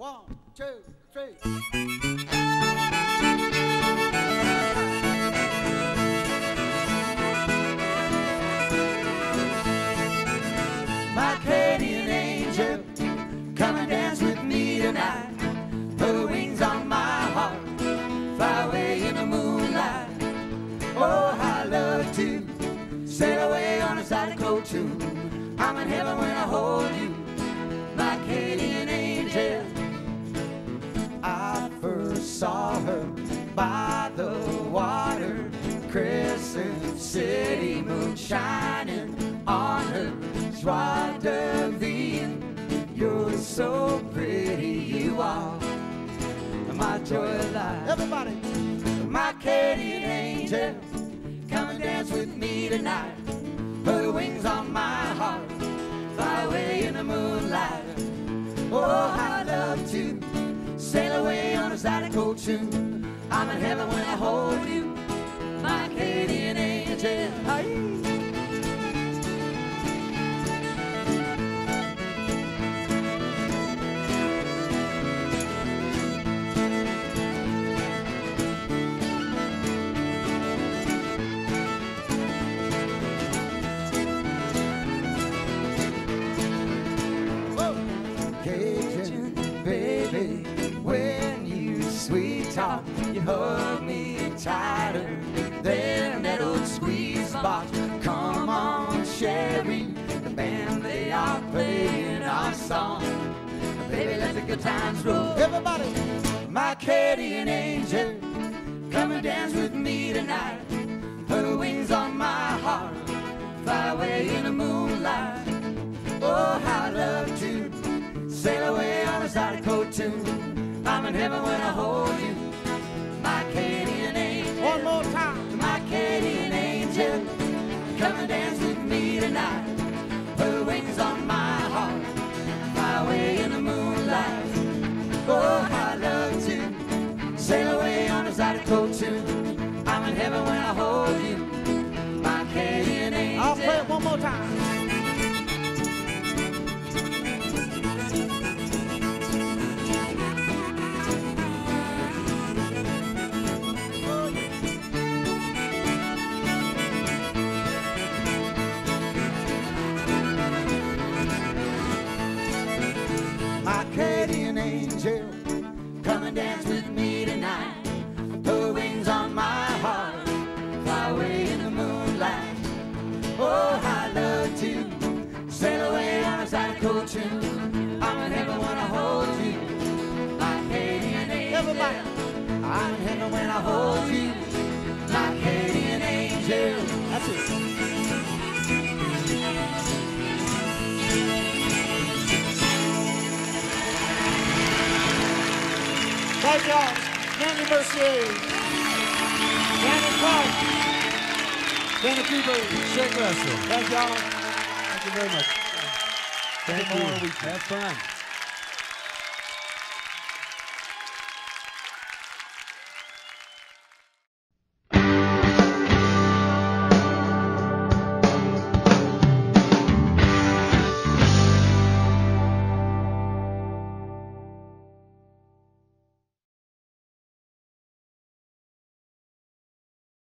1, 2, 3. My Canadian angel, come and dance with me tonight. Put wings on my heart, fly away in the moonlight. Oh, I love to sail away on a cyclone tune. I'm in heaven when I hold you, my Canadian angel. I first saw her by the water, Crescent City, moon shining on her. Joie de vivre, you're so pretty, you are my joy of life. Everybody, my Canadian angel, come and dance with me tonight. Put wings on my heart, fly away in the moonlight. Oh, I love to sail away on a zydeco tune. I'm in heaven when I hold you, my Canadian angel. Aye. Cajun, baby, when you sweet talk, you hug me tighter than that old squeeze box. Come on, Sherry, the band, they are playing our song. Baby, let the good times roll. Everybody, my Canadian angel, come and dance with me tonight. Put wings on my heart, fly away in the moonlight. Oh, how I love to sail away on a zydeco tune. I'm in heaven when I hold you, my Canadian angel. One more time. My Canadian angel, come and dance with me tonight. Put wings on my heart, fly away in the moonlight. Oh, I love to sail away on a zydeco tune. I'm in heaven when I hold you, my Canadian angel. I'll play it one more time. My Canadian angel, come and dance with me tonight. Put wings on my heart, fly away in the moonlight. Oh, I love to sail away on a zydeco tune. I'm in heaven when I hold you, my Canadian angel. Everybody, I'm in heaven when I hold you, my Canadian angel. That's it. Thank y'all. Manny Mercier, Danny Clark, Danny Cooper, Shake Russell. Thank y'all. Thank you very much. Thank you. Have fun.